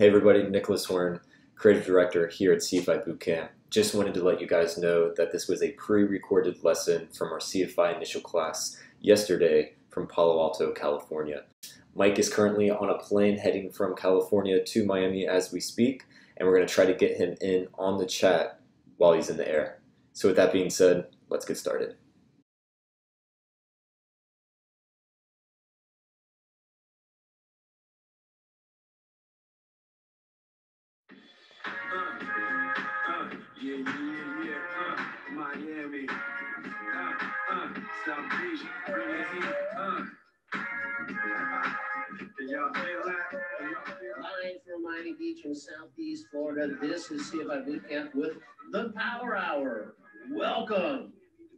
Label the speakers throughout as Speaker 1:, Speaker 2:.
Speaker 1: Hey everybody, Nicholas Horn, Creative Director here at CFI Bootcamp. Just wanted to let you guys know that this was a pre-recorded lesson from our CFI initial class yesterday from Palo Alto, California. Mike is currently on a plane heading from California to Miami as we speak, and we're going to try to get him in on the chat while he's in the air. So with that being said, let's get started.
Speaker 2: Miami, South Beach, bring the heat, Can y'all feel that?
Speaker 3: Live from Miami Beach in Southeast Florida, this is CFI Bootcamp with the Power Hour. Welcome.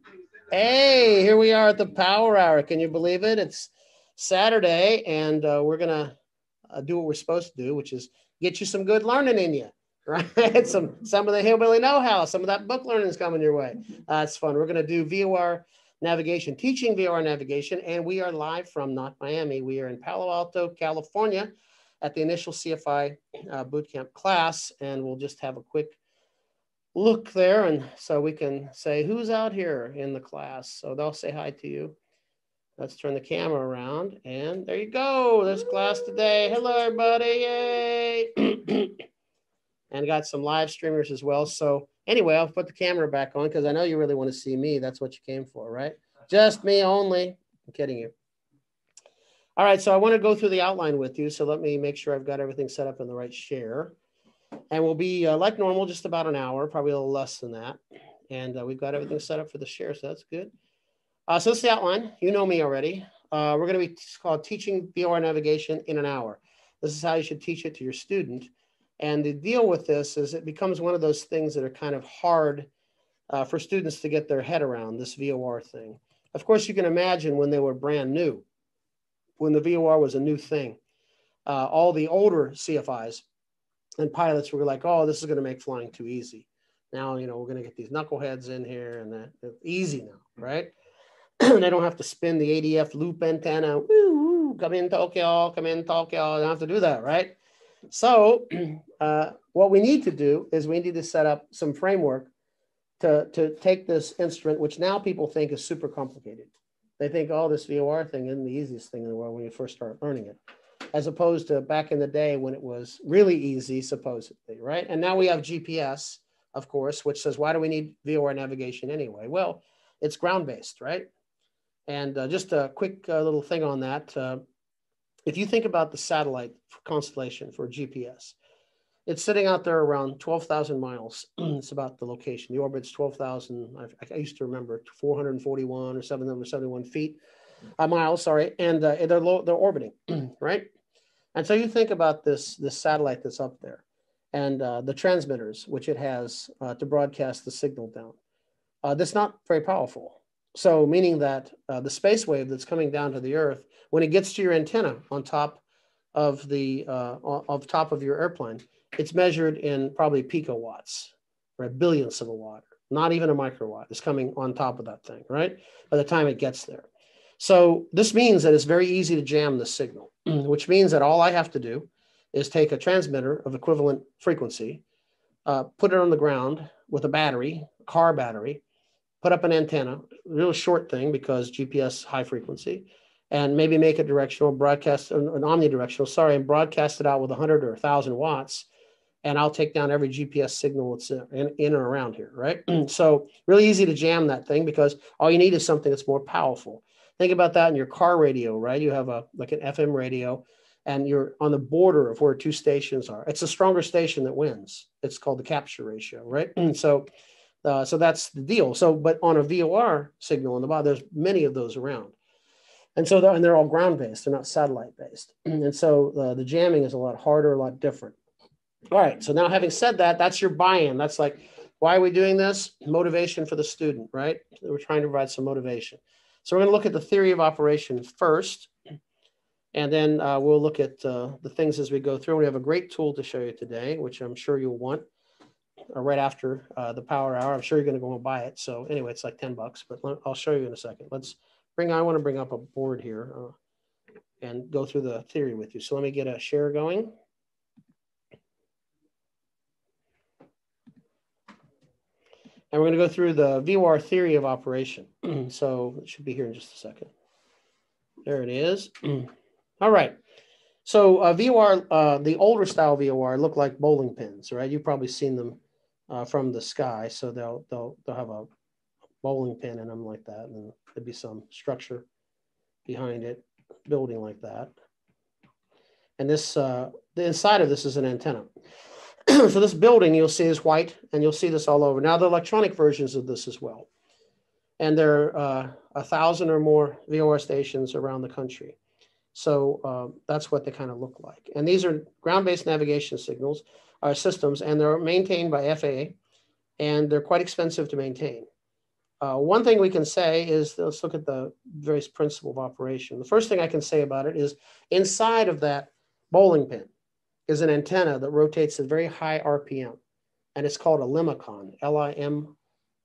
Speaker 3: Hey, here we are at the Power Hour. Can you believe it? It's Saturday, and we're going to do what we're supposed to do, which is get you some good learning in you. Right? Some of the hillbilly know-how, some of that book learning is coming your way. It's fun. We're going to do VOR navigation, teaching VOR navigation, and we are live from not Miami. We are in Palo Alto, California at the initial CFI Bootcamp class, and we'll just have a quick look there, and so we can say who's out here in the class. So they'll say hi to you. Let's turn the camera around, and there you go. There's class today. Hello, everybody. Yay. And got some live streamers as well. So anyway, I'll put the camera back on because I know you really want to see me. That's what you came for, right? Just me only. I'm kidding you. All right, so I want to go through the outline with you. So let me make sure I've got everything set up in the right share. And we'll be like normal, just about an hour, probably a little less than that. And we've got everything set up for the share, so that's good. So this is the outline. You know me already. We're going to be called Teaching VOR Navigation in an Hour. This is how you should teach it to your student. And the deal with this is it becomes one of those things that are kind of hard for students to get their head around, this VOR thing. Of course, you can imagine when they were brand new, when the VOR was a new thing, all the older CFIs and pilots were like, oh, this is going to make flying too easy. Now, you know, we're going to get these knuckleheads in here and that's easy now, right? They don't have to spin the ADF loop antenna. Woo, come in Tokyo, come in Tokyo. They don't have to do that, right? So what we need to do is we need to set up some framework to take this instrument, which now people think is super complicated. They think, oh, this VOR thing isn't the easiest thing in the world when you first start learning it, as opposed to back in the day when it was really easy, supposedly, right? And now we have GPS, of course, which says, why do we need VOR navigation anyway? Well, it's ground-based, right? And just a quick little thing on that. If you think about the satellite constellation for GPS, it's sitting out there around 12,000 miles. It's about the location. The orbit's 12,000. I used to remember 441 or 771 feet, miles. Sorry, and they're orbiting, right? And so you think about this satellite that's up there, and the transmitters which it has to broadcast the signal down. That's not very powerful. So meaning that the space wave that's coming down to the Earth, when it gets to your antenna on top of the top of your airplane, it's measured in probably picowatts, right? Billionths of a watt, not even a microwatt is coming on top of that thing, right? By the time it gets there. So this means that it's very easy to jam the signal, which means that all I have to do is take a transmitter of equivalent frequency, put it on the ground with a battery, a car battery, put up an antenna, real short thing because GPS high frequency, and maybe make it directional, broadcast an omnidirectional, sorry, and broadcast it out with 100 or 1,000 watts, and I'll take down every GPS signal that's in or around here, right? So really easy to jam that thing because all you need is something that's more powerful. Think about that in your car radio, right? You have like an FM radio, and you're on the border of where two stations are. It's a stronger station that wins. It's called the capture ratio, right? So that's the deal. So, but on a VOR signal on the bottom, there's many of those around. And so they're all ground-based. They're not satellite-based. And so the jamming is a lot harder, a lot different. All right. So now having said that, that's your buy-in. That's like, why are we doing this? Motivation for the student, right? We're trying to provide some motivation. So we're going to look at the theory of operation first. And then we'll look at the things as we go through. We have a great tool to show you today, which I'm sure you'll want. Right after the power hour. I'm sure you're going to go and buy it. So anyway, it's like $10, but I'll show you in a second. I want to bring up a board here and go through the theory with you. So let me get a share going.
Speaker 4: And we're going to go through the VOR theory of operation. So it should be here in just a second. There it is. All right. So VOR, the older style VOR look like bowling pins, right? You've probably seen them from the sky. So they'll have a bowling pin in them like that, and there'd be some structure behind it, building like that. And this, the inside of this is an antenna. So this building you'll see is white, and you'll see this all over. Now the electronic versions of this as well. And there are 1,000 or more VOR stations around the country. So that's what they kind of look like. And these are ground-based navigation signals, systems, and they're maintained by FAA, and they're quite expensive to maintain. One thing we can say is, let's look at the various principle of operation. The first thing I can say about it is inside of that bowling pin is an antenna that rotates at very high RPM, and it's called a limicon, L-I-M-I-C-O-N,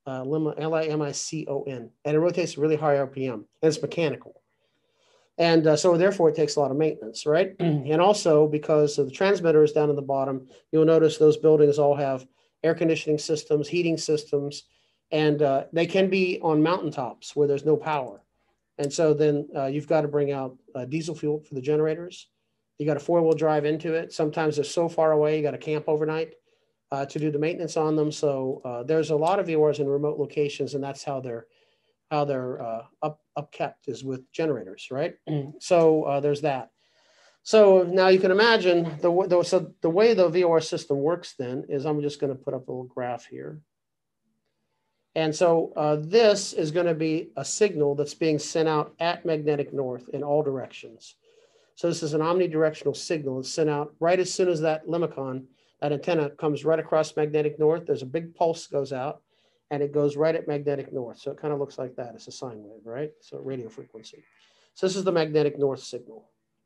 Speaker 4: and it rotates at really high RPM, and it's mechanical. And so therefore it takes a lot of maintenance, right? And also because of the transmitters down at the bottom, you'll notice those buildings all have air conditioning systems, heating systems, and they can be on mountaintops where there's no power. And so then you've got to bring out diesel fuel for the generators. You got a 4-wheel drive into it. Sometimes they're so far away, you got to camp overnight to do the maintenance on them. So there's a lot of VORs in remote locations, and that's how they're upkept is with generators, right? So there's that. So now you can imagine the way the VOR system works then is, I'm just going to put up a little graph here. And so this is going to be a signal that's being sent out at magnetic north in all directions. So this is an omnidirectional signal that's sent out right as soon as that limicon, that antenna, comes right across magnetic north. There's a big pulse goes out, and it goes right at magnetic north. So it kind of looks like that. It's a sine wave, right? So radio frequency. So this is the magnetic north signal.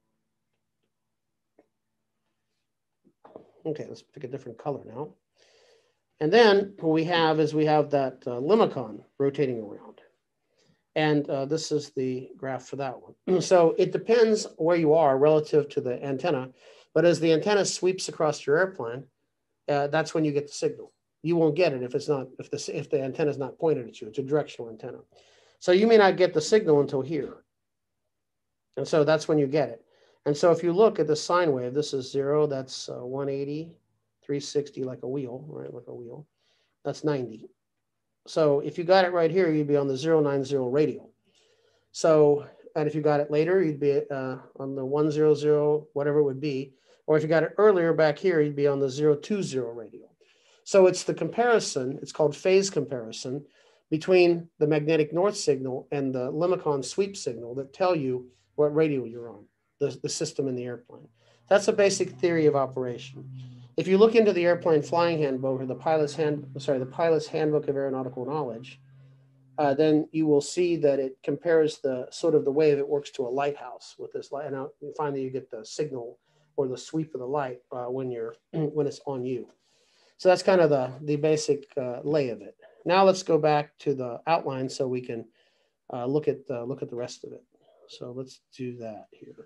Speaker 4: Okay, let's pick a different color now. And then what we have is we have that limicon rotating around. And this is the graph for that one. So it depends where you are relative to the antenna. But as the antenna sweeps across your airplane, that's when you get the signal. You won't get it if the antenna is not pointed at you. It's a directional antenna. So you may not get the signal until here. And so that's when you get it. And so if you look at the sine wave, this is 0, that's 180, 360, like a wheel, right? Like a wheel. That's 90. So if you got it right here, you'd be on the 090 radial. So, and if you got it later, you'd be on the 100, whatever it would be. Or if you got it earlier back here, you'd be on the 020 radial. So it's the comparison, it's called phase comparison, between the magnetic north signal and the limicon sweep signal that tell you what radial you're on, the system in the airplane. That's a basic theory of operation. If you look into the airplane flying handbook, or the pilot's handbook of aeronautical knowledge, then you will see that it compares the sort of the way that it works to a lighthouse with this light. And you find that you get the signal or the sweep of the light when it's on you. So that's kind of the basic lay of it. Now let's go back to the outline so we can look at the rest of it. So let's do that here.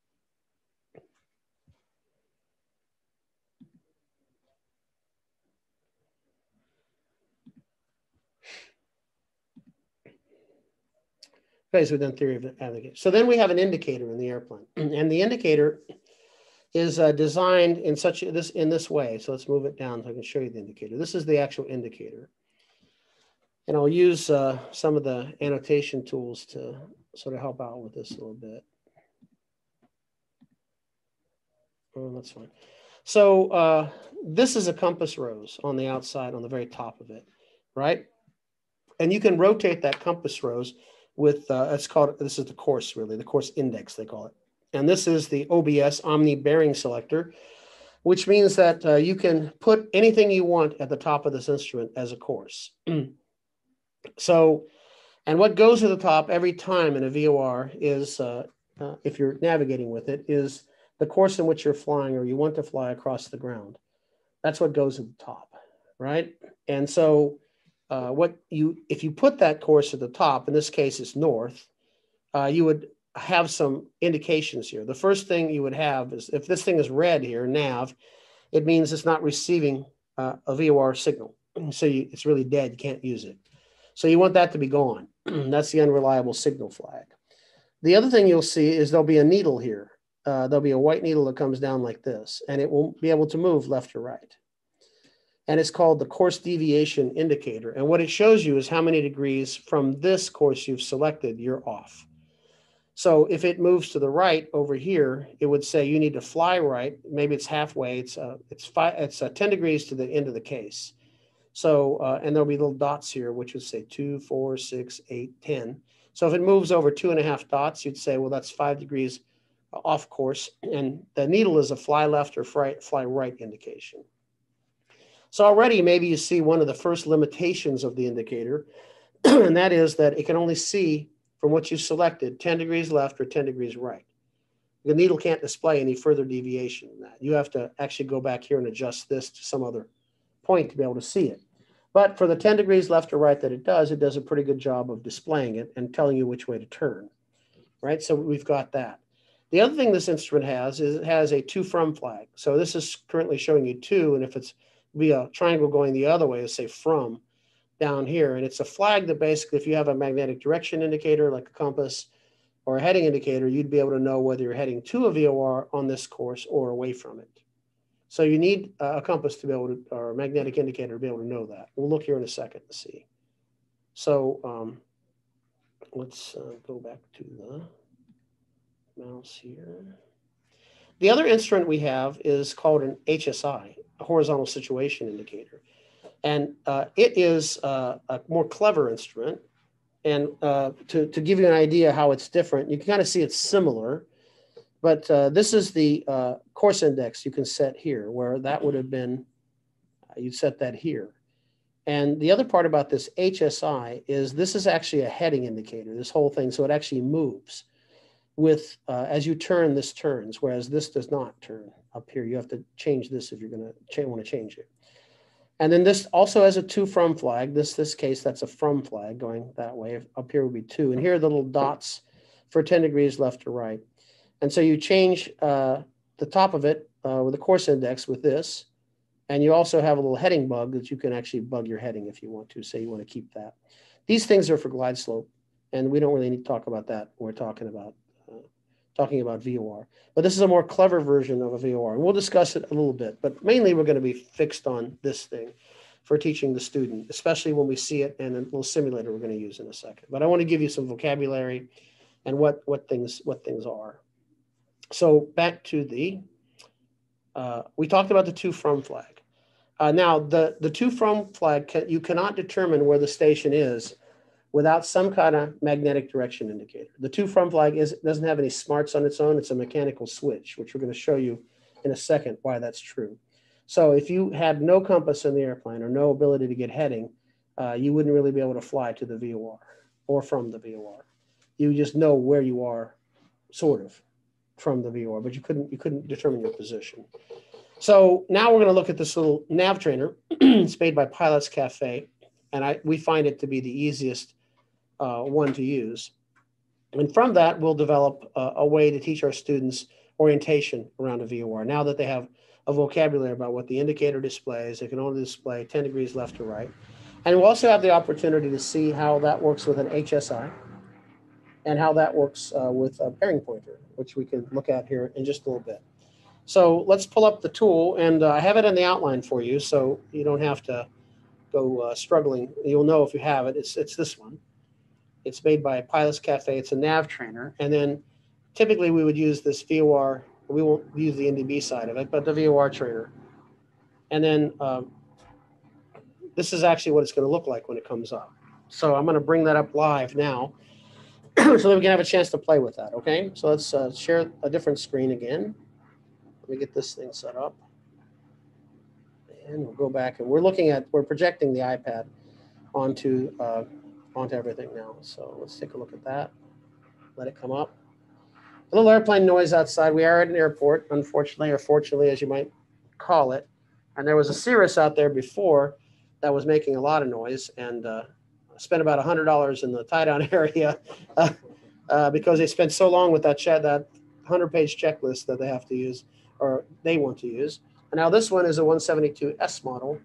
Speaker 4: Okay, so we've done theory of navigation. So then we have an indicator in the airplane, and the indicator is designed in this way. So let's move it down so I can show you the indicator. This is the actual indicator, and I'll use some of the annotation tools to sort of help out with this a little bit. Oh, that's fine. So this is a compass rose on the outside, on the very top of it, right? And you can rotate that compass rose with, this is the course, really, the course index, they call it. And this is the OBS, Omni Bearing Selector, which means that you can put anything you want at the top of this instrument as a course. So, and what goes to the top every time in a VOR is, if you're navigating with it, is the course in which you're flying or you want to fly across the ground. That's what goes at the top, right? And so if you put that course at the top, in this case it's north, you would have some indications here. The first thing you would have is, if this thing is red here, nav, it means it's not receiving a VOR signal. So it's really dead. You can't use it. So you want that to be gone. That's the unreliable signal flag. The other thing you'll see is there'll be a needle here. There'll be a white needle that comes down like this, and it won't be able to move left or right. And it's called the course deviation indicator. And what it shows you is how many degrees from this course you've selected you're off. So if it moves to the right over here, it would say you need to fly right. Maybe it's halfway. It's 10 degrees to the end of the case. So, and there'll be little dots here, which would say 2, 4, 6, 8, 10. So if it moves over 2.5 dots, you'd say, well, that's 5 degrees off course. And the needle is a fly left or fly right indication. So already maybe you see one of the first limitations of the indicator, and that is that it can only see from what you selected 10 degrees left or 10 degrees right. The needle can't display any further deviation than that. You have to actually go back here and adjust this to some other point to be able to see it. But for the 10 degrees left or right that it does a pretty good job of displaying it and telling you which way to turn, right? So we've got that. The other thing this instrument has is it has a to from flag. So this is currently showing you to, and if it's be a triangle going the other way, is say from down here. And it's a flag that basically, if you have a magnetic direction indicator like a compass or a heading indicator, you'd be able to know whether you're heading to a VOR on this course or away from it. So you need a compass to be able to, or a magnetic indicator to be able to know that. We'll look here in a second to see. So let's go back to the mouse here. The other instrument we have is called an HSI, a horizontal situation indicator. And it is a more clever instrument. And to give you an idea how it's different, you can kind of see it's similar. But this is the course index you can set here, where that would have been, you'd set that here. And the other part about this HSI is this is actually a heading indicator, this whole thing. So it actually moves with, as you turn, this turns, whereas this does not turn up here. You have to change this if you're going to want to change it. And then this also has a to from flag. This case, that's a from flag going that way. Up here would be to. And here are the little dots for 10 degrees left or right. And so you change the top of it with the course index with this. And you also have a little heading bug that you can actually bug your heading if you want to, say you want to keep that. These things are for glide slope, and we don't really need to talk about that when we're talking about VOR. But this is a more clever version of a VOR, and we'll discuss it a little bit. But mainly we're going to be fixed on this thing for teaching the student, especially when we see it in a little simulator we're going to use in a second. But I want to give you some vocabulary and what things are. So back to the, we talked about the to from flag. Now the to from flag, you cannot determine where the station is without some kind of magnetic direction indicator. The to from flag doesn't have any smarts on its own. It's a mechanical switch, which we're going to show you in a second why that's true. So if you had no compass in the airplane or no ability to get heading, you wouldn't really be able to fly to the VOR or from the VOR. You just know where you are, sort of, from the VOR, but you couldn't determine your position. So now we're going to look at this little nav trainer. It's made by Pilots Cafe, and we find it to be the easiest one to use. And from that, we'll develop a way to teach our students orientation around a VOR. Now that they have a vocabulary about what the indicator displays, they can only display 10 degrees left to right. And we'll also have the opportunity to see how that works with an HSI and how that works with a bearing pointer, which we can look at here in just a little bit. So let's pull up the tool, and I have it in the outline for you, so you don't have to go struggling. You'll know if you have it. It's this one. It's made by Pilots Cafe. It's a nav trainer, and then typically we would use this VOR. We won't use the NDB side of it, but the VOR trainer. And then this is actually what it's going to look like when it comes up. So I'm going to bring that up live now so that we can have a chance to play with that, okay? So let's share a different screen again. Let me get this thing set up. And we'll go back, and we're projecting the iPad onto everything now. So let's take a look at that. Let it come up. A little airplane noise outside. We are at an airport, unfortunately, or fortunately, as you might call it. And there was a Cirrus out there before that was making a lot of noise, and spent about $100 in the tie-down area because they spent so long with that 100-page checklist that they have to use, or they want to use. And now this one is a 172S model,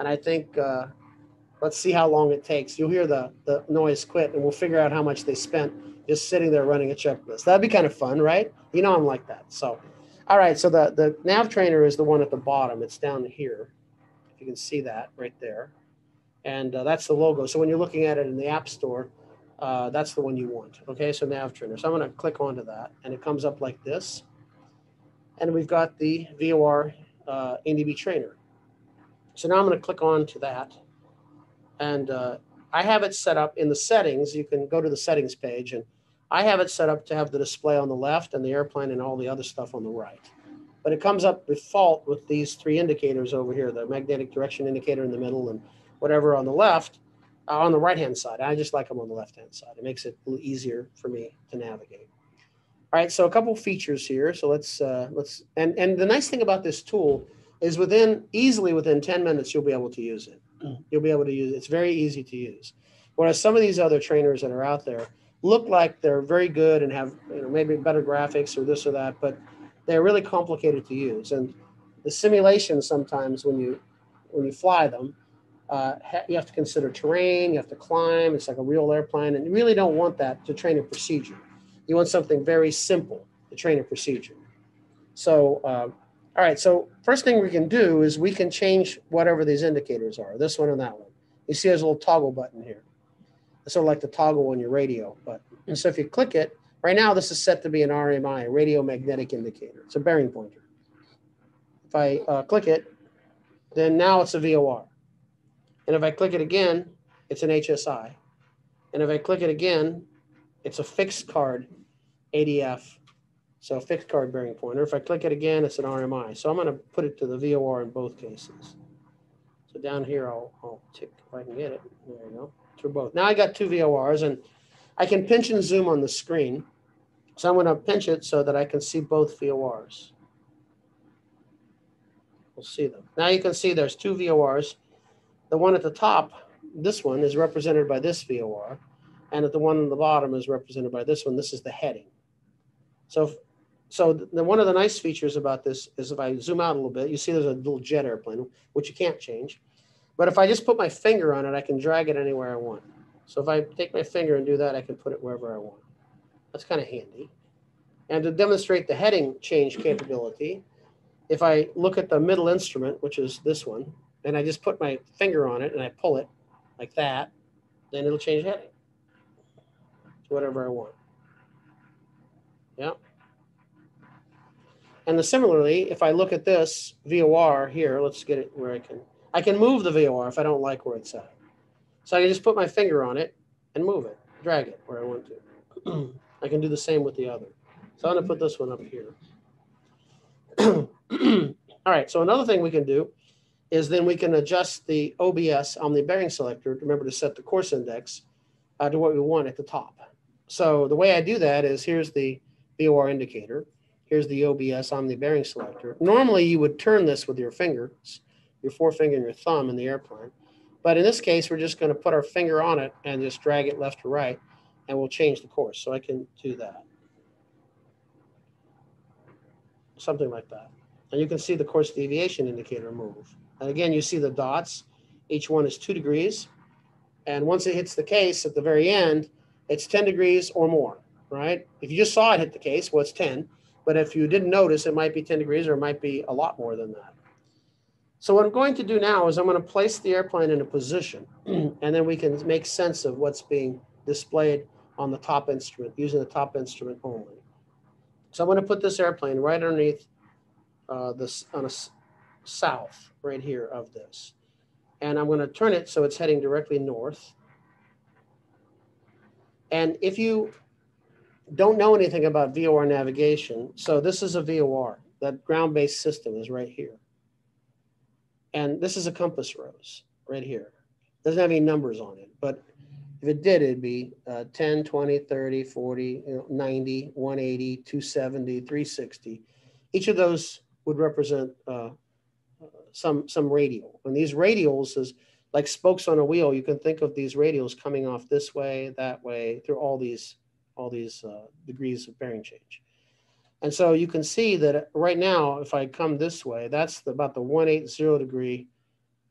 Speaker 4: And I think, let's see how long it takes. You'll hear the noise quit, and we'll figure out how much they spent just sitting there running a checklist. That'd be kind of fun, right? You know I'm like that. So, all right, so the nav trainer is the one at the bottom. It's down here. If you can see that right there. And that's the logo. So when you're looking at it in the App Store, that's the one you want. Okay, so nav trainer. So I'm going to click onto that, and it comes up like this. And we've got the VOR NDB trainer. So now I'm going to click on to that. And I have it set up in the settings. You can go to the settings page, and I have it set up to have the display on the left and the airplane and all the other stuff on the right. But it comes up default with these three indicators over here, the magnetic direction indicator in the middle and whatever on the left, on the right-hand side. I just like them on the left-hand side. It makes it a little easier for me to navigate. All right, so a couple features here. So let's and the nice thing about this tool is easily within 10 minutes, you'll be able to use it. You'll be able to use it. It's very easy to use. Whereas some of these other trainers that are out there look like they're very good and have maybe better graphics or this or that, but they're really complicated to use. And the simulations sometimes when you fly them, you have to consider terrain, you have to climb. It's like a real airplane, and you really don't want that to train a procedure. You want something very simple to train a procedure. So, all right, so first thing we can do is we can change whatever these indicators are, this one and that one. You see there's a little toggle button here. It's sort of like the toggle on your radio button. And so if you click it, right now this is set to be an RMI, a radio magnetic indicator. It's a bearing pointer. If I click it, then now it's a VOR. And if I click it again, it's an HSI. And if I click it again, it's a fixed card ADF. So a fixed card bearing pointer. If I click it again, it's an RMI. So I'm going to put it to the VOR in both cases. So down here, I'll tick if I can get it. There you go. For both. Now I got two VORs, and I can pinch and zoom on the screen. So I'm going to pinch it so that I can see both VORs. We'll see them. Now you can see there's two VORs. The one at the top, this one, is represented by this VOR, and at the one on the bottom is represented by this one. This is the heading. So one of the nice features about this is if I zoom out a little bit, you see there's a little jet airplane, which you can't change. But if I just put my finger on it, I can drag it anywhere I want. So if I take my finger and do that, I can put it wherever I want. That's kind of handy. And to demonstrate the heading change capability, if I look at the middle instrument, which is this one, and I just put my finger on it and I pull it like that, then it'll change heading to whatever I want. Yeah. And similarly, if I look at this VOR here, let's get it where I can move the VOR if I don't like where it's at. So I can just put my finger on it and move it, drag it where I want to. I can do the same with the other. So I'm going to put this one up here. All right, so another thing we can do is then we can adjust the OBS on the bearing selector. Remember to set the course index to what we want at the top. So the way I do that is here's the VOR indicator. Here's the OBS on the bearing selector. Normally you would turn this with your fingers, your forefinger and your thumb in the airplane. But in this case, we're just going to put our finger on it and just drag it left to right, and we'll change the course. So I can do that. Something like that. And you can see the course deviation indicator move. And again, you see the dots. Each one is 2 degrees. And once it hits the case at the very end, it's 10 degrees or more, right? If you just saw it hit the case, well, it's 10. But if you didn't notice, it might be 10 degrees or it might be a lot more than that. So what I'm going to do now is I'm going to place the airplane in a position, and then we can make sense of what's being displayed on the top instrument, using the top instrument only. So I'm going to put this airplane right underneath this on a south right here of this. And I'm going to turn it so it's heading directly north. And if you don't know anything about VOR navigation, so this is a VOR. That ground-based system is right here. And this is a compass rose right here. Doesn't have any numbers on it, but if it did, it'd be 10, 20, 30, 40, 90, 180, 270, 360. Each of those would represent some radial. And these radials is like spokes on a wheel. You can think of these radials coming off this way, that way, through all these degrees of bearing change. And so you can see that right now, if I come this way, that's about the 180 degree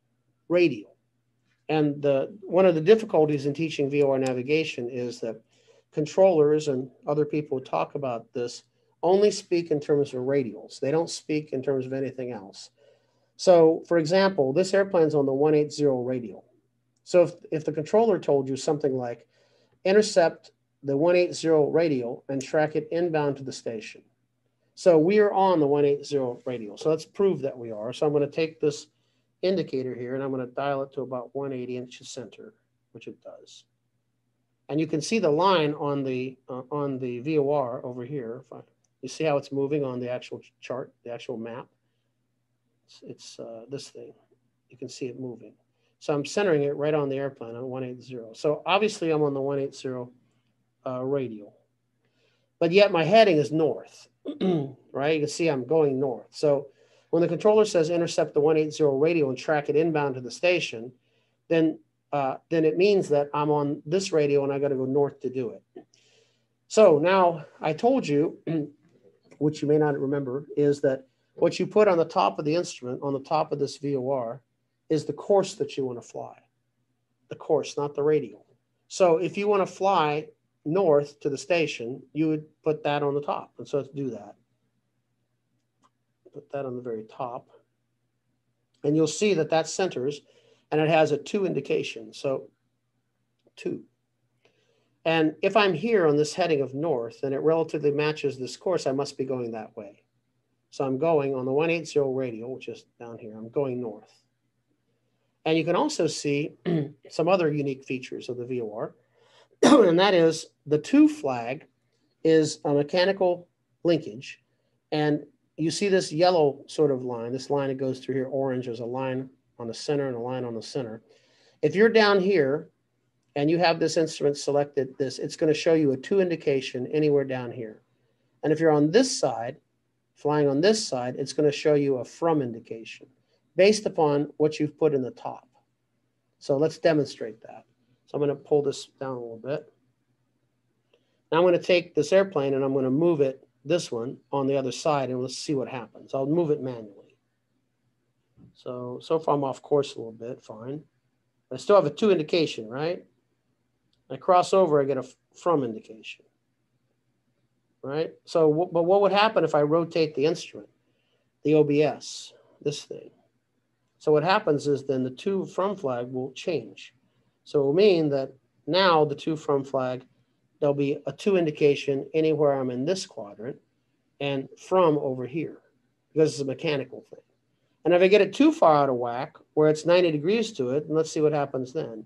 Speaker 4: radial. And one of the difficulties in teaching VOR navigation is that controllers and other people who talk about this only speak in terms of radials. They don't speak in terms of anything else. So, for example, this airplane's on the 180 radial. So if the controller told you something like, intercept the 180 radial and track it inbound to the station. So we are on the 180 radial. So let's prove that we are. So I'm going to take this indicator here and I'm going to dial it to about 180 inches center, which it does. And you can see the line on the VOR over here. You see how it's moving on the actual chart, the actual map. It's this thing. You can see it moving. So I'm centering it right on the airplane on 180. So obviously I'm on the 180 radial, but yet my heading is north, right? You can see I'm going north. So when the controller says intercept the 180 radial and track it inbound to the station, then it means that I'm on this radial and I got to go north to do it. So now I told you, which you may not remember, is that what you put on the top of the instrument, on the top of this VOR, is the course that you want to fly. The course, not the radial. So if you want to fly north to the station, you would put that on the top. And so let's do that. Put that on the very top. And you'll see that that centers and it has a 2 indication. So 2. And if I'm here on this heading of north and it relatively matches this course, I must be going that way. So I'm going on the 180 radial, which is down here. I'm going north. And you can also see some other unique features of the VOR. And that is the 2 flag is a mechanical linkage. And you see this yellow sort of line, this line that goes through here, orange, there's a line on the center and a line on the center. If you're down here and you have this instrument selected, it's going to show you a 2 indication anywhere down here. And if you're on this side, flying on this side, it's going to show you a from indication based upon what you've put in the top. So let's demonstrate that. So I'm going to pull this down a little bit. Now I'm going to take this airplane and I'm going to move it, this one, on the other side, and let's see what happens. I'll move it manually. So far I'm off course a little bit, fine. But I still have a 2 indication, right? I cross over, I get a from indication, right? So, but what would happen if I rotate the instrument, the OBS, this thing? So what happens is then the 2 from flag will change. So it will mean that now the 2 from flag, there'll be a 2 indication anywhere I'm in this quadrant and from over here because it's a mechanical thing. And if I get it too far out of whack where it's 90 degrees to it, and let's see what happens then.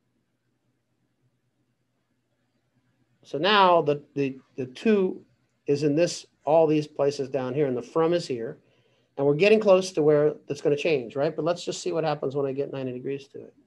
Speaker 4: So now the 2 is in this, all these places down here, and the from is here. And we're getting close to where that's going to change, right? But let's just see what happens when I get 90 degrees to it.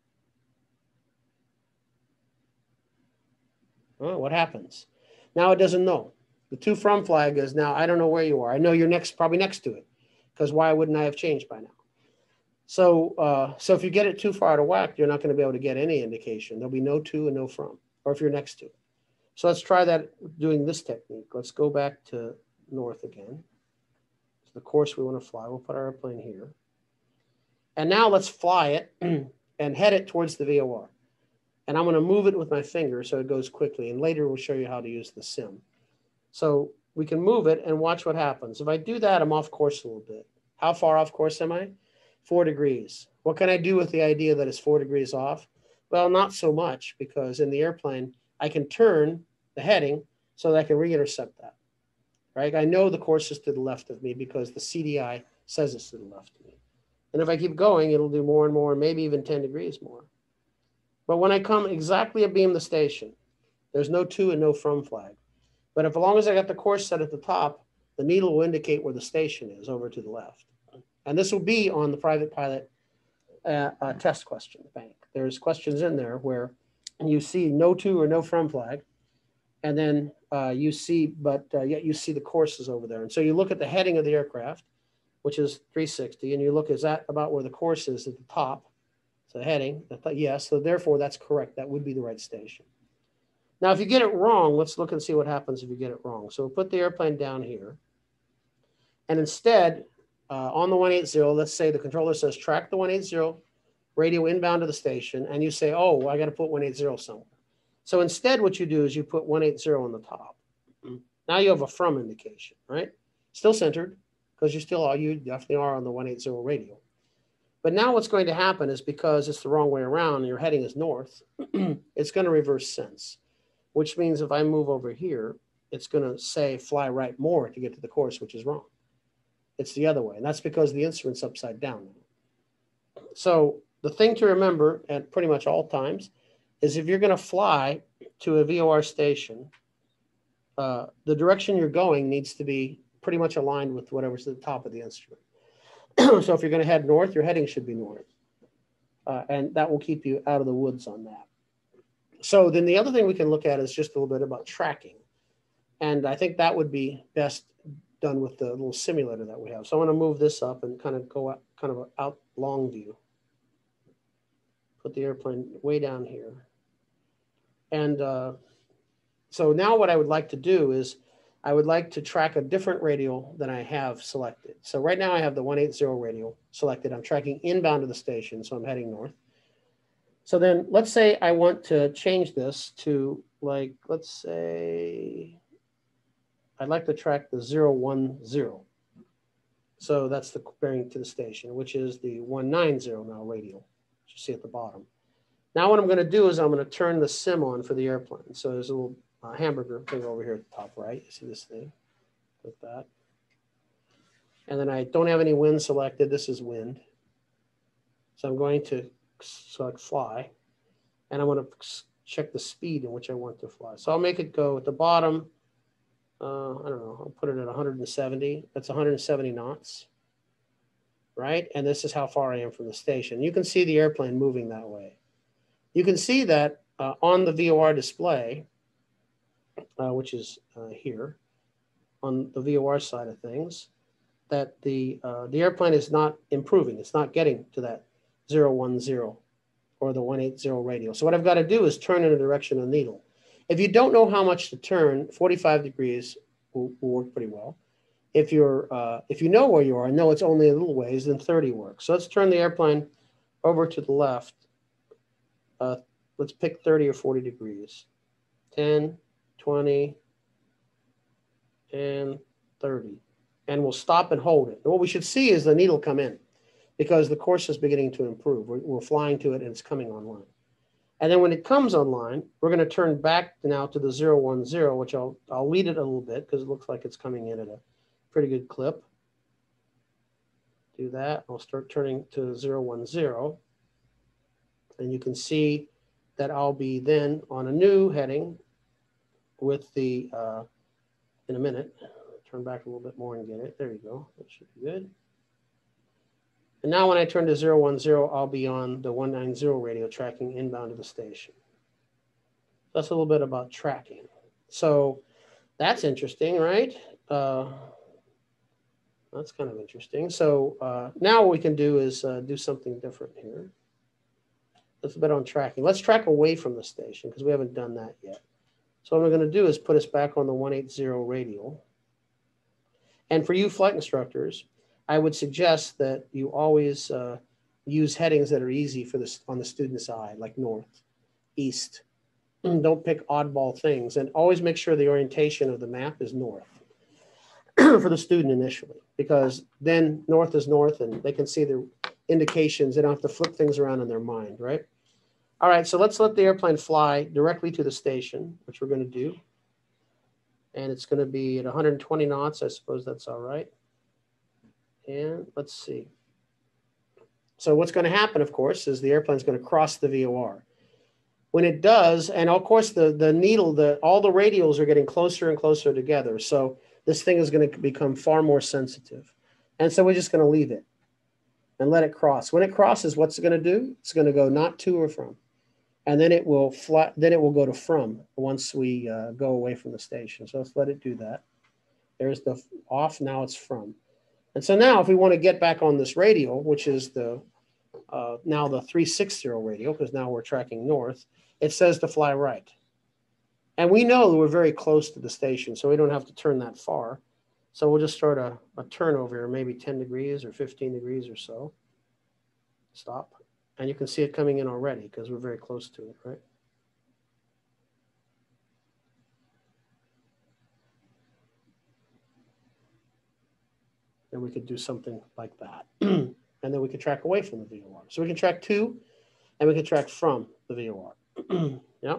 Speaker 4: Oh, what happens? Now it doesn't know. The 2 from flag is now, I don't know where you are. I know you're probably next to it, because why wouldn't I have changed by now? So, so if you get it too far out of whack, you're not going to be able to get any indication. There'll be no 2 and no from, or if you're next to it. So let's try that doing this technique. Let's go back to north again. So the course we want to fly, we'll put our airplane here. And now let's fly it and head it towards the VOR. And I'm going to move it with my finger so it goes quickly. And later we'll show you how to use the sim. So we can move it and watch what happens. If I do that, I'm off course a little bit. How far off course am I? 4 degrees. What can I do with the idea that it's 4 degrees off? Well, not so much, because in the airplane, I can turn the heading so that I can re-intercept that, right? I know the course is to the left of me because the CDI says it's to the left of me. And if I keep going, it'll do more and more, maybe even 10 degrees more. But when I come exactly abeam the station, there's no 2 and no from flag. But as long as I got the course set at the top, the needle will indicate where the station is over to the left. And this will be on the private pilot test question bank. There's questions in there where you see no 2 or no from flag. And then you see, yet you see the courses over there. And so you look at the heading of the aircraft, which is 360, and you look, is that about where the course is at the top? So heading, yes, so therefore that's correct. That would be the right station. Now, if you get it wrong, let's look and see what happens if you get it wrong. So we'll put the airplane down here. And instead, on the 180, let's say the controller says track the 180 radio inbound to the station, and you say, oh, I got to put 180 somewhere. So instead, what you do is you put 180 on the top. Now you have a from indication, right? Still centered, because you definitely are on the 180 radio. But now what's going to happen is, because it's the wrong way around and your heading is north, it's going to reverse sense, which means if I move over here, it's going to say fly right more to get to the course, which is wrong. It's the other way. And that's because the instrument's upside down. So the thing to remember at pretty much all times is, if you're going to fly to a VOR station, the direction you're going needs to be pretty much aligned with whatever's at the top of the instrument. So if you're going to head north, your heading should be north. And that will keep you out of the woods on that. So then the other thing we can look at is just a little bit about tracking. And I think that would be best done with the little simulator that we have. So I'm going to move this up and kind of go out long view. Put the airplane way down here. And so now what I would like to do is, I would like to track a different radial than I have selected. So right now I have the 180 radial selected. I'm tracking inbound to the station, so I'm heading north. So then let's say I want to change this to, like, let's say I'd like to track the 010. So that's the bearing to the station, which is the 190 now radial, which you see at the bottom. Now what I'm going to do is I'm going to turn the sim on for the airplane. So there's a little hamburger thing over here at the top right. You see this thing? Like that. And then I don't have any wind selected. This is wind. So I'm going to select fly. And I want to check the speed in which I want to fly. So I'll make it go at the bottom. I don't know. I'll put it at 170. That's 170 knots. Right? And this is how far I am from the station. You can see the airplane moving that way. You can see that on the VOR display, which is here on the VOR side of things, that the airplane is not improving. It's not getting to that 010 or the 180 radial. So what I've got to do is turn in the direction of the needle. If you don't know how much to turn, 45 degrees will work pretty well. If you know where you are and know it's only a little ways, then 30 works. So let's turn the airplane over to the left. Let's pick 30 or 40 degrees. 10, 20, and 30. And we'll stop and hold it. And what we should see is the needle come in, because the course is beginning to improve. We're flying to it and it's coming online. And then when it comes online, we're going to turn back now to the 010, which I'll lead it a little bit because it looks like it's coming in at a pretty good clip. Do that. I'll start turning to 010. And you can see that I'll be then on a new heading with the, in a minute, turn back a little bit more and get it. There you go. That should be good. And now when I turn to 010, I'll be on the 190 radio tracking inbound to the station. That's a little bit about tracking. So that's interesting, right? That's kind of interesting. So now what we can do is do something different here. That's a bit on tracking. Let's track away from the station because we haven't done that yet. So what we're going to do is put us back on the 180 radial. And for you flight instructors, I would suggest that you always use headings that are easy for this on the student's eye, like north, east. Don't pick oddball things, and always make sure the orientation of the map is north for the student initially, because then north is north and they can see the indications. They don't have to flip things around in their mind, right? All right, so let's let the airplane fly directly to the station, which we're going to do. And it's going to be at 120 knots. I suppose that's all right. And let's see. So what's going to happen, of course, is the airplane's going to cross the VOR. When it does, and of course the needle, all the radials are getting closer and closer together. So this thing is going to become far more sensitive. And so we're just going to leave it and let it cross. When it crosses, what's it going to do? It's going to go not to or from. And then it will fly, then it will go to from once we go away from the station. So let's let it do that. There's the off, now it's from. And so now if we want to get back on this radial, which is the now the 360 radial, because now we're tracking north, it says to fly right. And we know that we're very close to the station, so we don't have to turn that far. So we'll just start a turn over here, maybe 10 degrees or 15 degrees or so. Stop. And you can see it coming in already because we're very close to it, right? And we could do something like that. And then we could track away from the VOR. So we can track to, and we can track from the VOR. Yeah.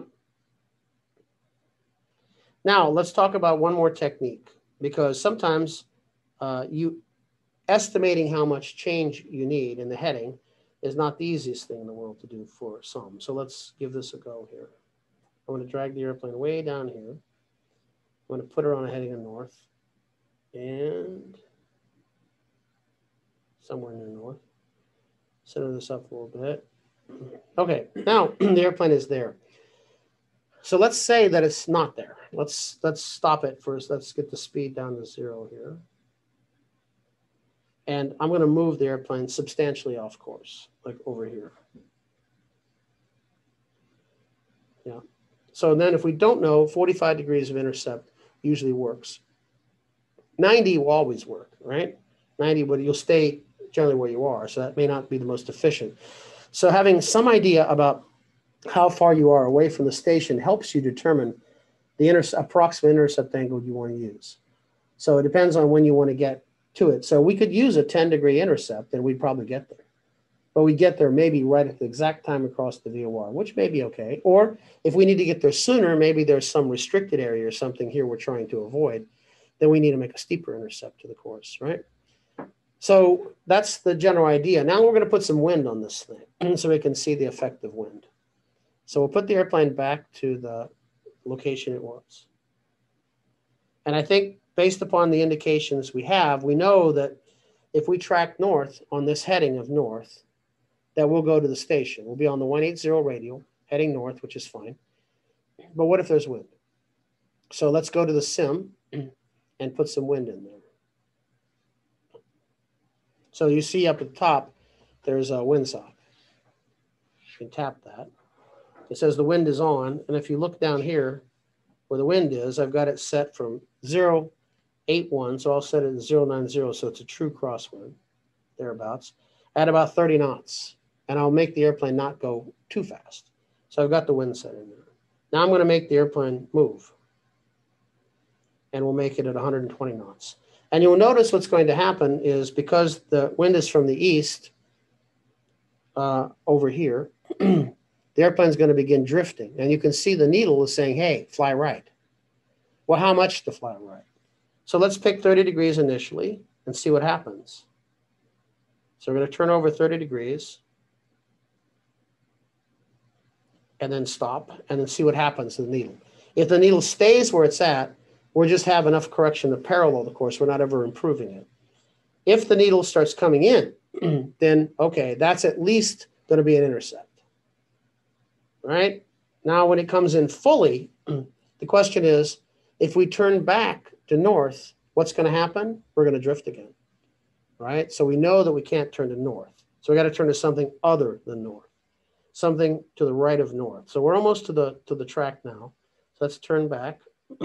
Speaker 4: Now let's talk about one more technique, because sometimes you estimating how much change you need in the heading is not the easiest thing in the world to do for some. So let's give this a go here. I'm going to drag the airplane way down here. I'm going to put her on a heading of north and somewhere near north. Center this up a little bit. Okay, now the airplane is there. So let's say that it's not there. Let's stop it first. Let's get the speed down to 0 here. And I'm going to move the airplane substantially off course, like over here. Yeah. So then if we don't know, 45 degrees of intercept usually works. 90 will always work, right? 90, but you'll stay generally where you are. So that may not be the most efficient. So having some idea about how far you are away from the station helps you determine the approximate intercept angle you want to use. So it depends on when you want to get to it. So we could use a 10-degree intercept and we'd probably get there. But we'd get there maybe right at the exact time across the VOR, which may be okay. Or if we need to get there sooner, maybe there's some restricted area or something here we're trying to avoid, then we need to make a steeper intercept to the course, right? So that's the general idea. Now we're going to put some wind on this thing so we can see the effect of wind. So we'll put the airplane back to the location it was. And I think based upon the indications we have, we know that if we track north on this heading of north, that we'll go to the station. We'll be on the 180 radial, heading north, which is fine. But what if there's wind? So let's go to the sim and put some wind in there. So you see up at the top, there's a windsock. You can tap that. It says the wind is on. And if you look down here where the wind is, I've got it set from 081. So I'll set it at 090. So it's a true crosswind, thereabouts, at about 30 knots. And I'll make the airplane not go too fast. So I've got the wind set in there. Now I'm going to make the airplane move. And we'll make it at 120 knots. And you'll notice what's going to happen is because the wind is from the east over here, the airplane's going to begin drifting. And you can see the needle is saying, hey, fly right. Well, how much to fly right? So let's pick 30 degrees initially and see what happens. So we're going to turn over 30 degrees and then stop and then see what happens to the needle. If the needle stays where it's at, we'll just have enough correction to parallel the course. We're not ever improving it. If the needle starts coming in, then, okay, that's at least going to be an intercept. Right? Now, when it comes in fully, the question is, if we turn back to north, what's going to happen? We're going to drift again. Right? So we know that we can't turn to north. So we got to turn to something other than north, something to the right of north. So we're almost to the track now. So let's turn back.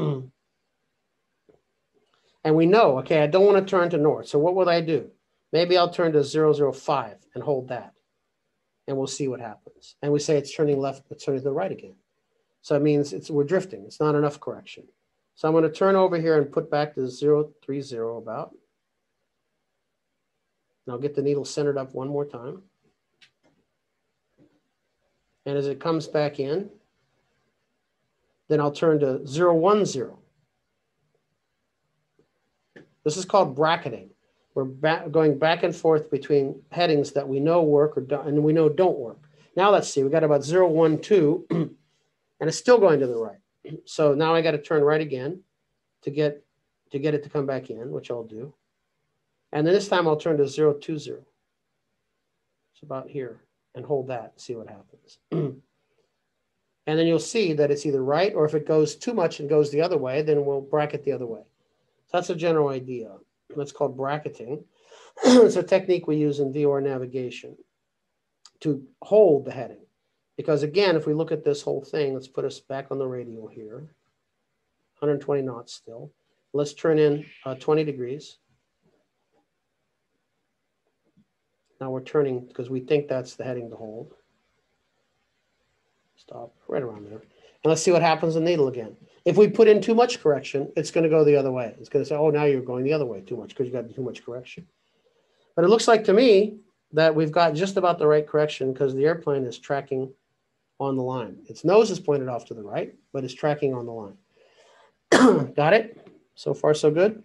Speaker 4: And we know, okay, I don't want to turn to north. So what would I do? Maybe I'll turn to 005 and hold that. And we'll see what happens. And we say it's turning left, it's turning to the right again. So it means we're drifting. It's not enough correction. So I'm going to turn over here and put back to 030 about. And I'll get the needle centered up one more time. And as it comes back in, then I'll turn to 010. This is called bracketing. We're going back and forth between headings that we know work and we know don't work. Now let's see, we got about 012 and it's still going to the right. So now I got to turn right again to get it to come back in, which I'll do. And then this time I'll turn to 020. It's about here and hold that and see what happens. And then you'll see that it's either right, or if it goes too much and goes the other way, then we'll bracket the other way. So that's a general idea. That's called bracketing. It's a technique we use in VOR navigation to hold the heading. Because again, if we look at this whole thing, let's put us back on the radial here. 120 knots still. Let's turn in 20 degrees. Now we're turning because we think that's the heading to hold. Stop right around there. And let's see what happens in the needle again. If we put in too much correction, it's going to go the other way. It's going to say, oh, now you're going the other way too much because you got too much correction. But it looks like to me that we've got just about the right correction because the airplane is tracking on the line. Its nose is pointed off to the right, but it's tracking on the line. Got it? So far, so good.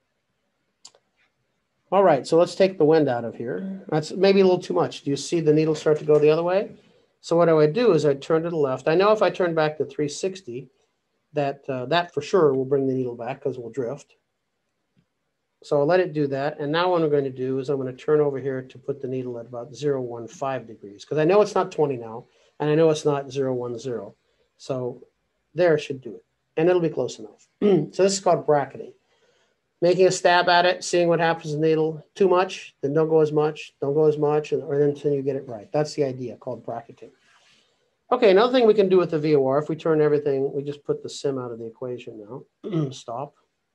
Speaker 4: All right, so let's take the wind out of here. That's maybe a little too much. Do you see the needle start to go the other way? So what I would do is I'd turn to the left. I know if I turn back to 360, that for sure will bring the needle back because we'll drift. So I'll let it do that. And now what I'm going to do is I'm going to turn over here to put the needle at about 0.15 degrees because I know it's not 20 now, and I know it's not 0.10. So there should do it, and it'll be close enough. So this is called bracketing. Making a stab at it, seeing what happens in the needle. Too much, then don't go as much, don't go as much, or then until you get it right. That's the idea called bracketing. Okay, another thing we can do with the VOR, if we turn everything, we just put the sim out of the equation now. Stop.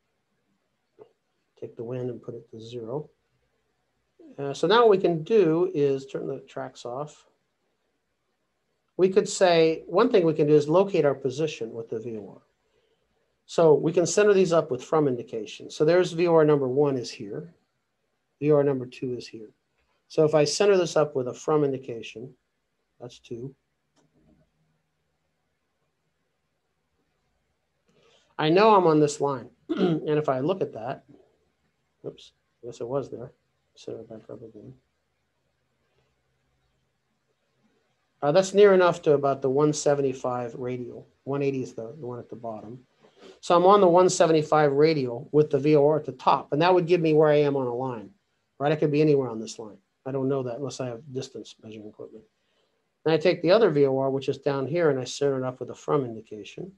Speaker 4: Take the wind and put it to 0. So now what we can do is turn the tracks off. We could say, one thing we can do is locate our position with the VOR. So we can center these up with from indication. So there's VOR number 1 is here. VOR number 2 is here. So if I center this up with a from indication, that's 2. I know I'm on this line. And if I look at that, oops, I guess it was there. Center it back up again. That's near enough to about the 175 radial. 180 is the one at the bottom. So I'm on the 175 radial with the VOR at the top, and that would give me where I am on a line, right? I could be anywhere on this line. I don't know that unless I have distance measuring equipment. Then I take the other VOR, which is down here, and I center it up with a from indication.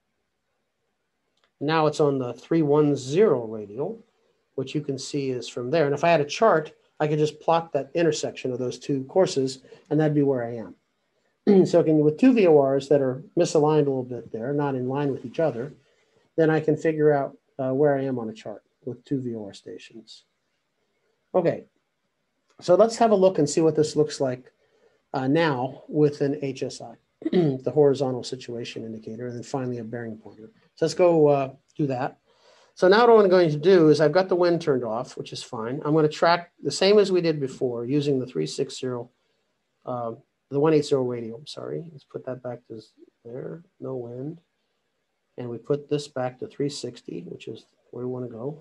Speaker 4: Now it's on the 310 radial, which you can see is from there. And if I had a chart, I could just plot that intersection of those two courses, and that'd be where I am. So with two VORs that are misaligned a little bit there, not in line with each other, then I can figure out where I am on a chart with two VOR stations. Okay, so let's have a look and see what this looks like now with an HSI, the horizontal situation indicator, and then finally a bearing pointer. So let's go do that. So now what I'm going to do is I've got the wind turned off, which is fine. I'm going to track the same as we did before using the 360, the 180 radial, I'm sorry. Let's put that back to there, no wind. And we put this back to 360, which is where we want to go.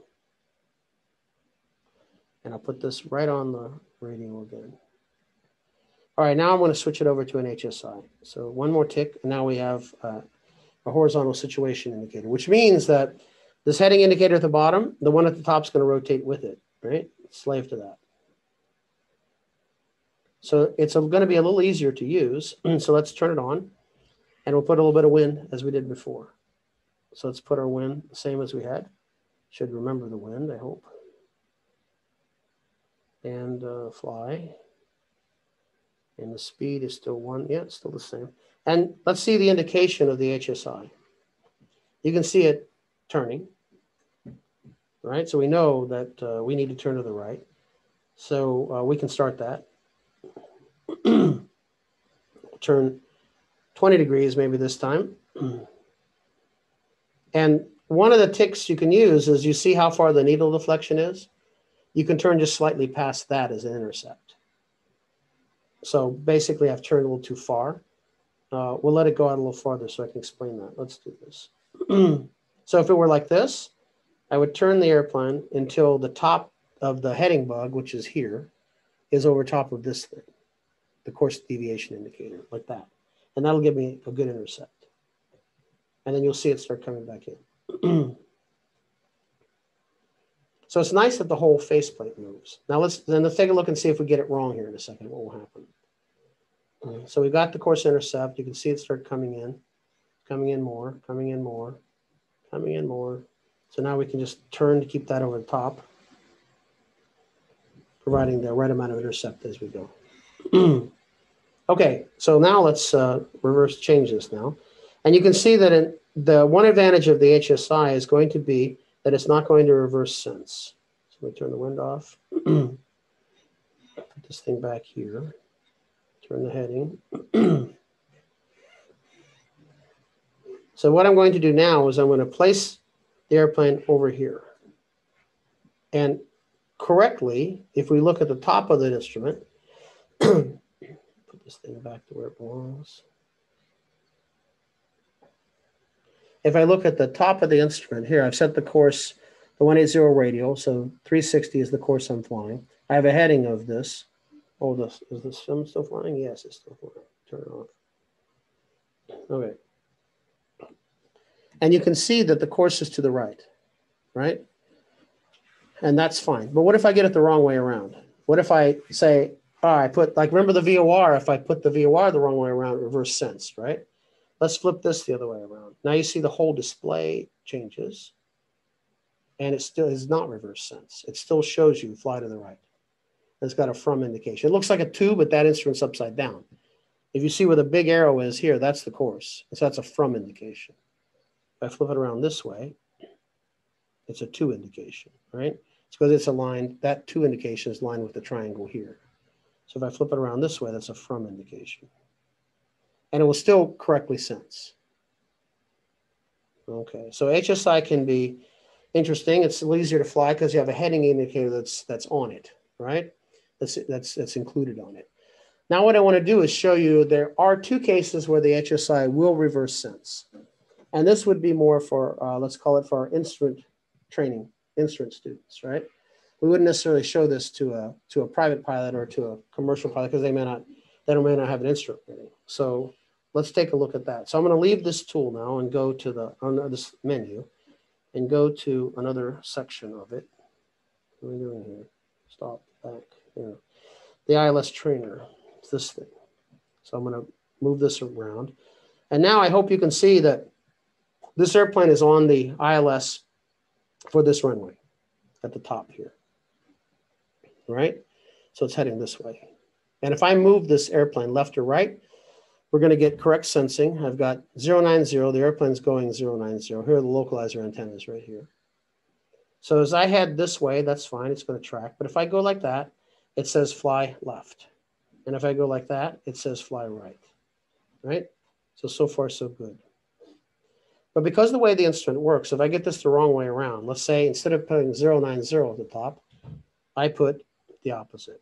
Speaker 4: And I'll put this right on the radial again. All right, now I'm going to switch it over to an HSI. So one more tick, and now we have a horizontal situation indicator, which means that this heading indicator at the bottom, the one at the top is going to rotate with it, right? Slave to that. So it's going to be a little easier to use. So let's turn it on, and we'll put a little bit of wind as we did before. So let's put our wind the same as we had. Should remember the wind, I hope. And fly. And the speed is still 1. Yeah, it's still the same. And let's see the indication of the HSI. You can see it turning. Right? So we know that we need to turn to the right. So we can start that. Turn 20 degrees maybe this time. And one of the ticks you can use is you see how far the needle deflection is. You can turn just slightly past that as an intercept. So basically I've turned a little too far. We'll let it go out a little farther so I can explain that. Let's do this. So if it were like this, I would turn the airplane until the top of the heading bug, which is here, is over top of this thing, the course deviation indicator, like that. And that'll give me a good intercept. And then you'll see it start coming back in. So it's nice that the whole faceplate moves. Now let's take a look and see if we get it wrong here in a second, what will happen. So we got the course intercept. You can see it start coming in more, coming in more, coming in more. So now we can just turn to keep that over the top, providing the right amount of intercept as we go. Okay, so now let's reverse change this now. And you can see that the one advantage of the HSI is going to be that it's not going to reverse sense. So we turn the wind off. Put put this thing back here. Turn the heading. So what I'm going to do now is I'm going to place the airplane over here. And correctly, if we look at the top of the instrument, put this thing back to where it belongs. If I look at the top of the instrument here, I've set the course, the 180 radial, so 360 is the course I'm flying. I have a heading of this. Oh, is the sim still flying? Yes, it's still flying. Turn it off. Okay. And you can see that the course is to the right, right? And that's fine. But what if I get it the wrong way around? What if I say, oh, I put, like, remember the VOR, if I put the VOR the wrong way around, reverse sense, right? Let's flip this the other way around. Now you see the whole display changes, and it still is not reverse sense. It still shows you fly to the right. It's got a from indication. It looks like a 2, but that instrument's upside down. If you see where the big arrow is here, that's the course. So that's a from indication. If I flip it around this way, it's a 2 indication, right? It's because it's aligned, that 2 indication is aligned with the triangle here. So if I flip it around this way, that's a from indication. And it will still correctly sense. Okay, so HSI can be interesting. It's a little easier to fly because you have a heading indicator that's on it, right? That's included on it. Now what I want to do is show you there are 2 cases where the HSI will reverse sense. And this would be more for, let's call it for our instrument training, instrument students, right? We wouldn't necessarily show this to a private pilot or to a commercial pilot because they may not have an instrument rating. So let's take a look at that. So I'm going to leave this tool now and go to this menu and go to another section of it. What are we doing here? Stop, back, here. The ILS trainer, it's this thing. So I'm going to move this around. And now I hope you can see that this airplane is on the ILS for this runway at the top here, right? So it's heading this way. And if I move this airplane left or right, we're going to get correct sensing. I've got 090, the airplane's going 090. Here are the localizer antennas right here. So as I head this way, that's fine, it's going to track. But if I go like that, it says fly left. And if I go like that, it says fly right, right? So far, so good. But because of the way the instrument works, if I get this the wrong way around, let's say instead of putting 090 at the top, I put the opposite.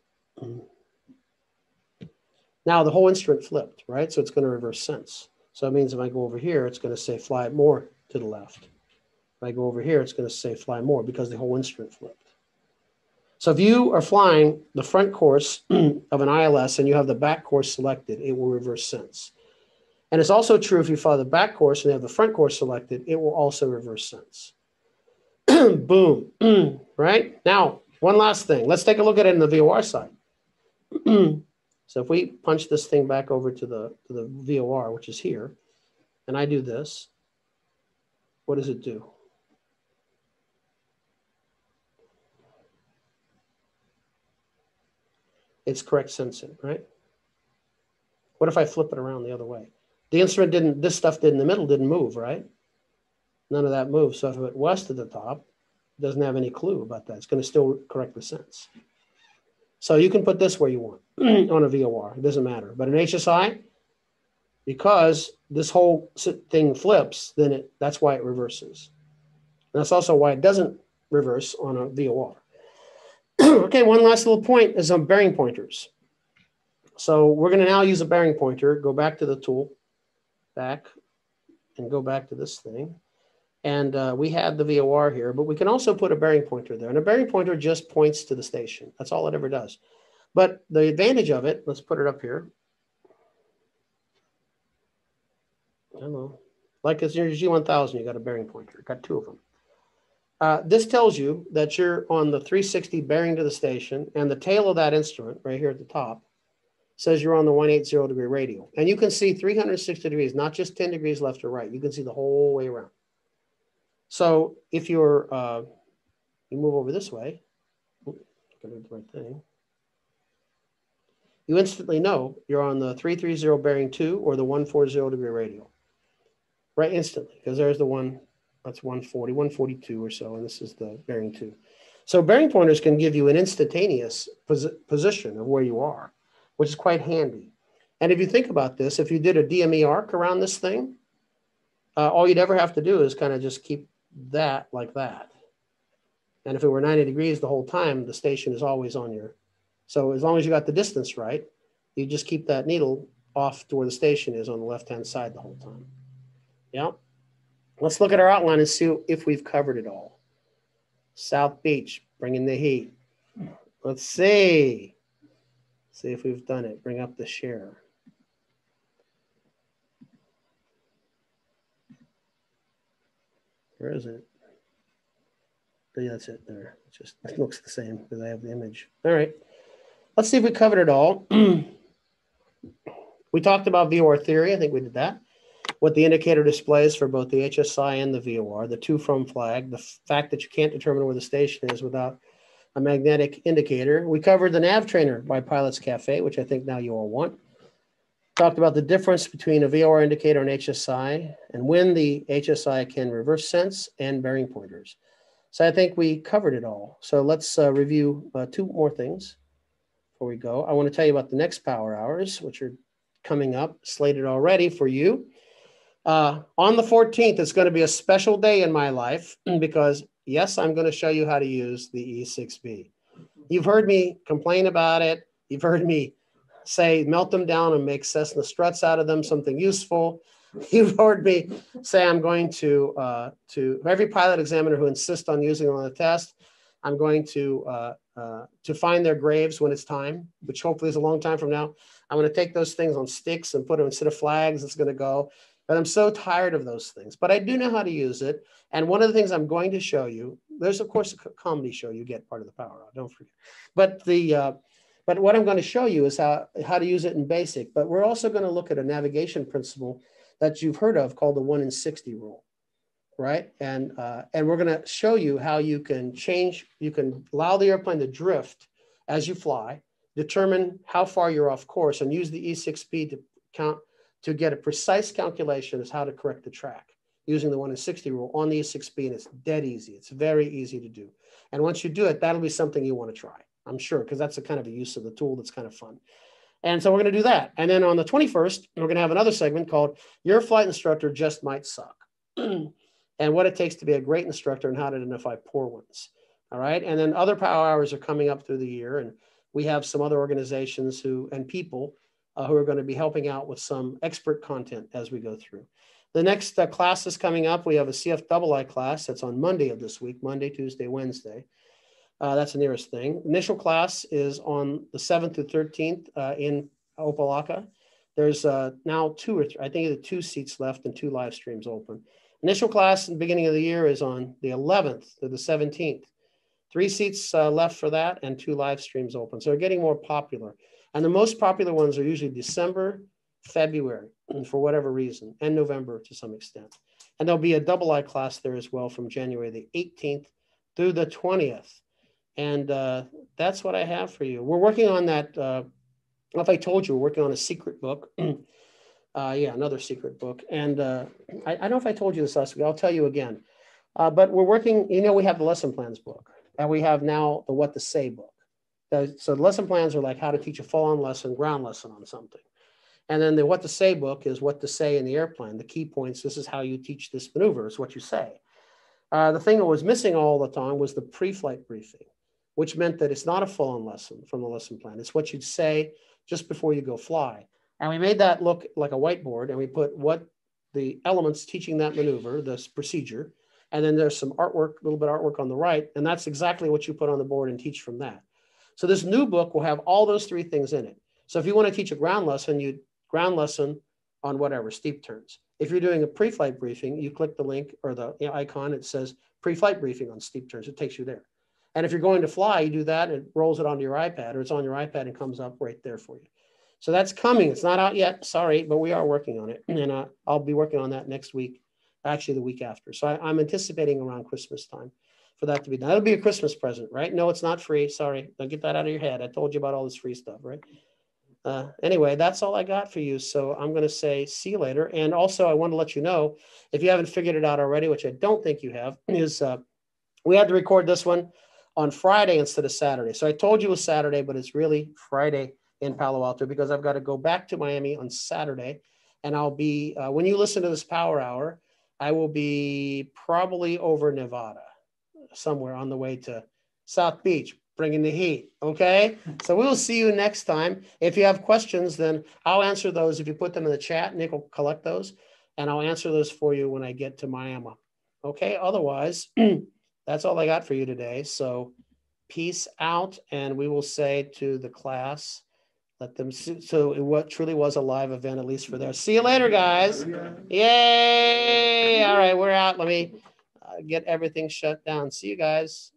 Speaker 4: Now the whole instrument flipped, right? So it's going to reverse sense. So it means if I go over here, it's going to say fly more to the left. If I go over here, it's going to say fly more because the whole instrument flipped. So if you are flying the front course of an ILS and you have the back course selected, it will reverse sense. And it's also true if you fly the back course and you have the front course selected, it will also reverse sense. Boom, right? Now, one last thing. Let's take a look at it in the VOR side. So if we punch this thing back over to the VOR, which is here, and I do this, what does it do? It's correct sensing, right? What if I flip it around the other way? The instrument didn't, this stuff in the middle didn't move, right? None of that moved. So if it went west of the top, it doesn't have any clue about that. It's going to still correct the sense. So you can put this where you want on a VOR. It doesn't matter. But an HSI, because this whole thing flips, then that's why it reverses. And that's also why it doesn't reverse on a VOR. Okay, one last little point is on bearing pointers. So we're going to now use a bearing pointer. Go back to the tool, back, and go back to this thing. And we had the VOR here, but we can also put a bearing pointer there. And a bearing pointer just points to the station. That's all it ever does. But the advantage of it, let's put it up here. Hello. Like it's your G1000, you got a bearing pointer. Got 2 of them. This tells you that you're on the 360 bearing to the station, and the tail of that instrument right here at the top says you're on the 180 degree radial. And you can see 360 degrees, not just 10 degrees left or right. You can see the whole way around. So if you're, you move over this way, gotta do the right thing. You instantly know you're on the 330 bearing 2 or the 140 degree radial. Right, instantly, because there's the one, that's 140, 142 or so, and this is the bearing 2. So bearing pointers can give you an instantaneous position of where you are, which is quite handy. And if you think about this, if you did a DME arc around this thing, all you'd ever have to do is kind of just keep that like that. And if it were 90 degrees the whole time, the station is always on your. So as long as you got the distance right, you just keep that needle off to where the station is on the left-hand side the whole time. Yeah. Let's look at our outline and see if we've covered it all. South Beach, bringing the heat. Let's see. See if we've done it. Bring up the share. Where is it? Yeah, that's it there. It looks the same because I have the image. All right. Let's see if we covered it all. We talked about VOR theory. I think we did that. What the indicator displays for both the HSI and the VOR, the to from flag, the fact that you can't determine where the station is without a magnetic indicator. We covered the nav trainer by Pilot's Cafe, which I think now you all want. Talked about the difference between a VOR indicator and HSI and when the HSI can reverse sense and bearing pointers. So I think we covered it all. So let's review two more things before we go. I want to tell you about the next power hours, which are coming up, slated already for you. On the 14th, it's going to be a special day in my life because, yes, I'm going to show you how to use the E6B. You've heard me complain about it. You've heard me say melt them down and make Cessna struts out of them, something useful. You've heard me say I'm going to every pilot examiner who insists on using them on the test, I'm going to find their graves when it's time, which hopefully is a long time from now. I'm going to take those things on sticks and put them instead of flags. It's going to go. But I'm so tired of those things. But I do know how to use it. And one of the things I'm going to show you, there's of course a comedy show. You get part of the power out. Don't forget. But what I'm going to show you is how to use it in basic. But we're also going to look at a navigation principle that you've heard of called the 1 in 60 rule, right? And we're going to show you how you can change. You can allow the airplane to drift as you fly, determine how far you're off course, and use the E6B to count. To get a precise calculation is how to correct the track using the 1 in 60 rule on the E6B, and it's dead easy. It's very easy to do. And once you do it, that'll be something you want to try, I'm sure, because that's a kind of a use of the tool that's kind of fun. And so we're going to do that. And then on the 21st, we're going to have another segment called Your Flight Instructor Just Might Suck, and what it takes to be a great instructor and how to identify poor ones. All right. And then other power hours are coming up through the year, and we have some other organizations and people who are going to be helping out with some expert content as we go through. The next class is coming up. We have a CFII class that's on Monday of this week, Monday, Tuesday, Wednesday. That's the nearest thing. Initial class is on the 7th to 13th in Opelika. There's now two or three, I think two seats left and 2 live streams open. Initial class in the beginning of the year is on the 11th to the 17th. 3 seats left for that and 2 live streams open. So they're getting more popular. And the most popular ones are usually December, February, for whatever reason, and November to some extent. And there'll be a II class there as well from January the 18th through the 20th. And that's what I have for you. We're working on that. If I told you, we're working on a secret book. Yeah, another secret book. And I don't know if I told you this last week. I'll tell you again. But we're working, we have the lesson plans book. And we have now the What to Say book. So the lesson plans are like how to teach a full-on lesson, ground lesson on something. And then the What to Say book is what to say in the airplane. The key points, this is how you teach this maneuver, is what you say. The thing that was missing all the time was the pre-flight briefing, which meant that it's not a full-on lesson from the lesson plan. It's what you'd say just before you go fly. And we made that look like a whiteboard, and we put what the elements teaching that maneuver, this procedure, and then there's some artwork, a little bit of artwork on the right, and that's exactly what you put on the board and teach from that. So this new book will have all those 3 things in it. So if you want to teach a ground lesson, you ground lesson on whatever, steep turns. If you're doing a pre-flight briefing, you click the link or the icon, it says pre-flight briefing on steep turns. It takes you there. And if you're going to fly, you do that, and it rolls it onto your iPad, or it's on your iPad and comes up right there for you. So that's coming. It's not out yet, sorry, but we are working on it. And I'll be working on that next week, actually the week after. So I'm anticipating around Christmas time for that to be done. That'll be a Christmas present, right? No, it's not free. Sorry. Don't get that out of your head. I told you about all this free stuff, right? Anyway, that's all I got for you. So I'm going to say see you later. And also, I want to let you know, if you haven't figured it out already, which I don't think you have, is we had to record this one. on Friday instead of Saturday. So I told you it was Saturday, but it's really Friday in Palo Alto because I've got to go back to Miami on Saturday. And I'll be, when you listen to this Power Hour, I will be probably over Nevada, somewhere on the way to South Beach, bringing the heat. Okay. So we'll see you next time. If you have questions, then I'll answer those. If you put them in the chat, Nick will collect those and I'll answer those for you when I get to Miami. Okay. Otherwise, that's all I got for you today. So peace out. And we will say to the class, let them see. So it truly was a live event, at least for there. See you later, guys. Yay. All right. We're out. Let me get everything shut down. See you guys.